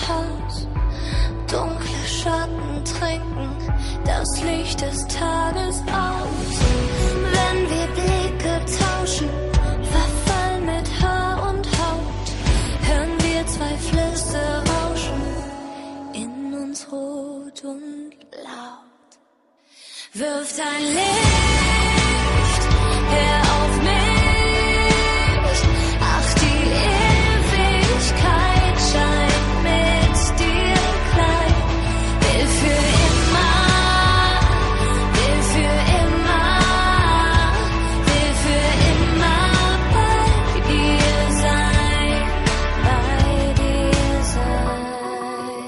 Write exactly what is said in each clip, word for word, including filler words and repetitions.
Haus. Dunkle Schatten trinken das Licht des Tages aus. Wenn wir Blicke tauschen, verfallen mit Haar und Haut, hören wir zwei Flüsse rauschen, in uns rot und laut. Wirf dein Licht her auf mich, ach die Ewigkeit scheint mit dir klein. Will für immer, will für immer, will für immer bei dir sein, bei dir sein.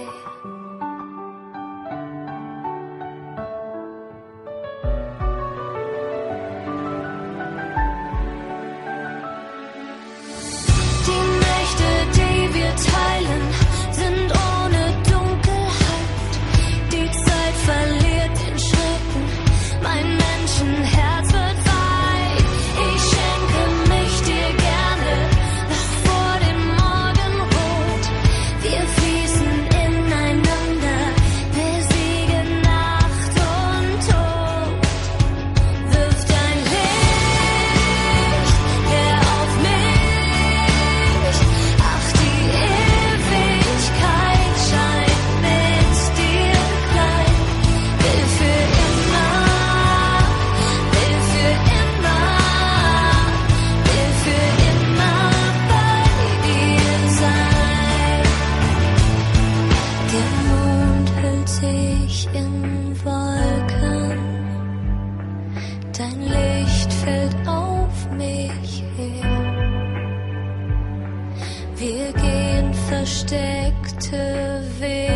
Die Nächte, die wir teilen, sind ohne Dunkelheit. Die Zeit verliert den Schrecken, mein Menschenherz wird weit. Ich schenke mich dir gerne, noch vor dem Morgenrot. Wir fließen ineinander, besiegen Nacht und Tod. Wirf dein Licht her auf mich, ach die Ewigkeit scheint mit dir klein. Will für immer, will für immer, will für immer bei dir sein. Der Mond hüllt sich in Wolken, dein Licht fällt auf mich her. Wir gehen versteckte Wege.